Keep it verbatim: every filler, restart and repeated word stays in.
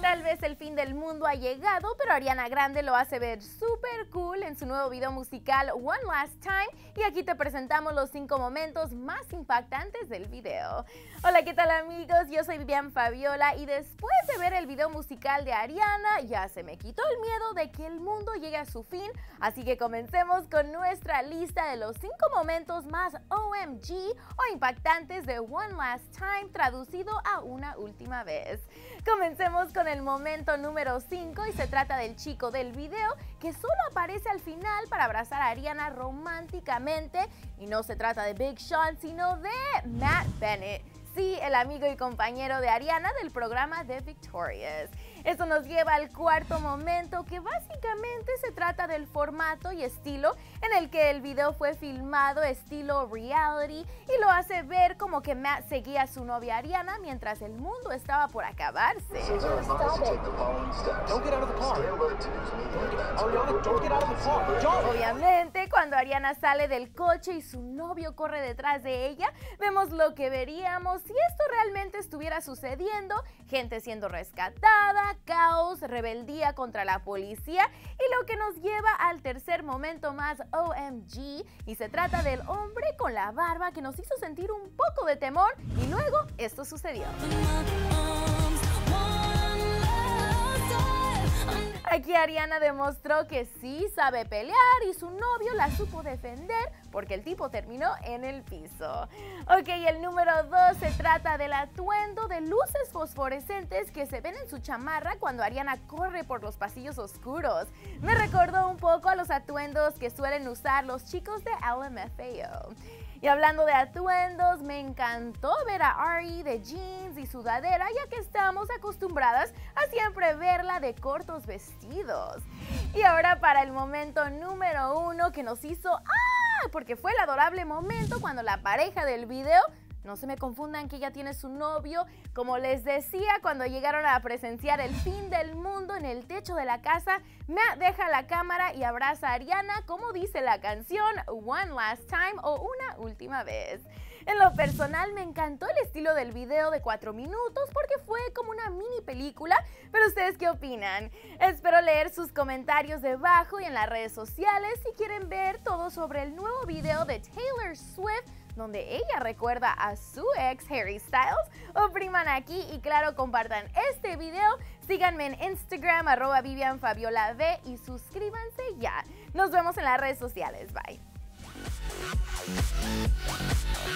Tal vez el fin del mundo ha llegado, pero Ariana Grande lo hace ver súper cool en su nuevo video musical One Last Time, y aquí te presentamos los cinco momentos más impactantes del video. Hola, ¿qué tal amigos? Yo soy Vivian Fabiola y después de ver el video musical de Ariana ya se me quitó el miedo de que el mundo llegue a su fin, así que comencemos con nuestra lista de los cinco momentos más O M G o impactantes de One Last Time traducido a una última vez. Comencemos con el momento número cinco y se trata del chico del video que solo aparece al final para abrazar a Ariana románticamente, y no se trata de Big Sean sino de Matt Bennett. Sí, el amigo y compañero de Ariana del programa The Victorious. Esto nos lleva al cuarto momento, que básicamente se trata del formato y estilo en el que el video fue filmado estilo reality, y lo hace ver como que Matt seguía a su novia Ariana mientras el mundo estaba por acabarse. Obviamente, cuando Ariana sale del coche y su novio corre detrás de ella, vemos lo que veríamos si esto realmente estuviera sucediendo: gente siendo rescatada, caos, rebeldía contra la policía, y lo que nos lleva al tercer momento más O M G, y se trata del hombre con la barba que nos hizo sentir un poco de temor, y luego esto sucedió. Aquí Ariana demostró que sí sabe pelear y su novio la supo defender porque el tipo terminó en el piso. Ok, el número dos se trata del atuendo de luces fosforescentes que se ven en su chamarra cuando Ariana corre por los pasillos oscuros. Me recordó un poco a los atuendos que suelen usar los chicos de L M F A O. Y hablando de atuendos, me encantó ver a Ari de jeans y sudadera, ya que estamos acostumbradas a siempre verla de cortos vestidos. Y ahora para el momento número uno que nos hizo ¡ah! Porque fue el adorable momento cuando la pareja del video, no se me confundan que ella tiene su novio, como les decía, cuando llegaron a presenciar el fin del mundo en el techo de la casa, Matt deja la cámara y abraza a Ariana, como dice la canción One Last Time o Una Última Vez. En lo personal me encantó el estilo del video de cuatro minutos porque fue como una mini película, pero ¿ustedes qué opinan? Espero leer sus comentarios debajo y en las redes sociales si quieren ver todo sobre el nuevo video de Taylor Swift, donde ella recuerda a su ex Harry Styles. Opriman aquí y claro, compartan este video, síganme en Instagram arroba Vivian Fabiola V y suscríbanse ya. Nos vemos en las redes sociales, bye.